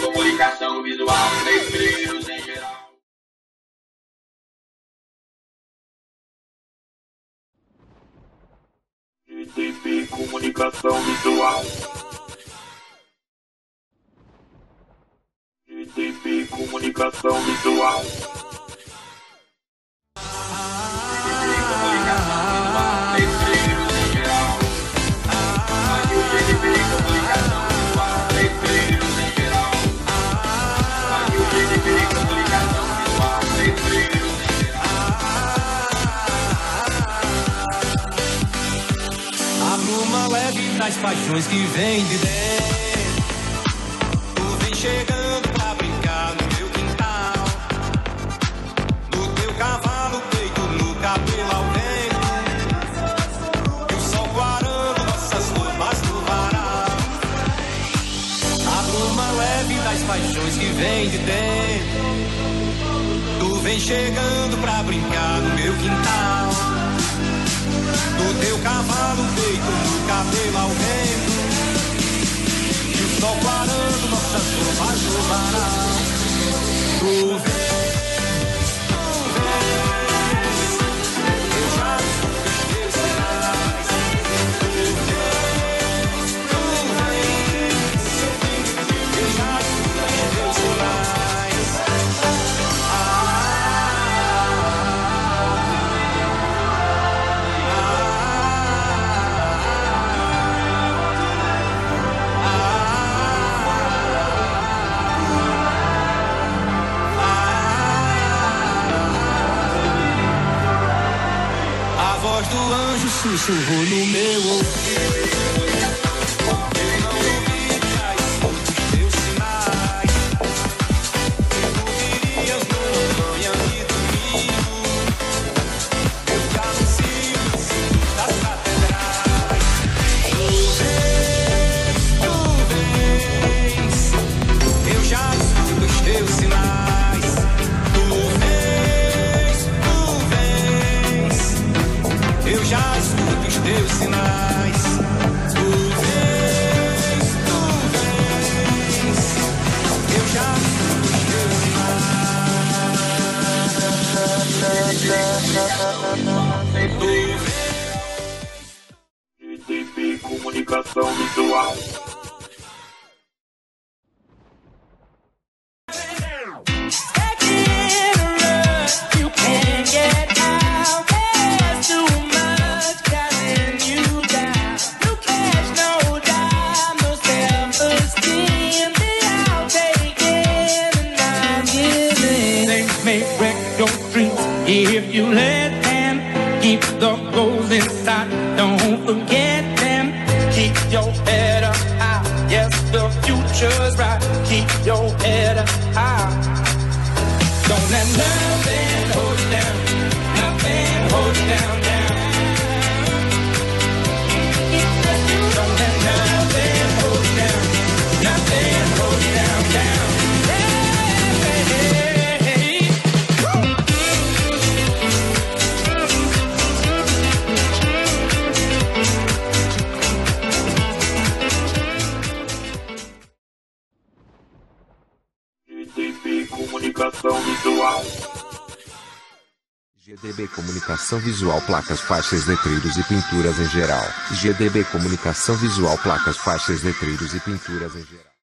comunicação visual, letreiros em geral. GDB Comunicação Visual. GDB Comunicação Visual. Das paixões que vem de dentro, tu vem chegando pra brincar no meu quintal, no teu cavalo peito, no cabelo ao vento, e o sol guarando nossas roupas no varal. A bruma leve das paixões que vem de dentro, tu vem chegando pra brincar no meu quintal, do teu cavalo peito, no cabelo ao vento, e o sol clarando nossas roupas no varal. Tu vês, eu já escuto os teus sinais. Tu vês, eu já escuto os teus sinais. A voz do anjo sussurrou no meu ouvido. Eu não ouvi, já escuto os teus sinais. Eu virias numa manhã de domingo. Eu te anuncio no sino das catedrais. Tu vês, eu já escuto os teus sinais. Tu vês, eu já escuto os teus sinais. Tu vês, eu já escuto os teus sinais. Tu vês. GDB Comunicação Visual. If you let them keep the goals inside, don't forget them. Keep your head up high. Yes, the future's right. Keep your head up high. Don't let nothing hold you down. Nothing hold you down, down. Don't let nothing hold you down. Nothing hold you down, down. GDB Comunicação Visual. GDB Comunicação Visual, placas, faixas, letreiros e pinturas em geral. GDB Comunicação Visual, placas, faixas, letreiros e pinturas em geral.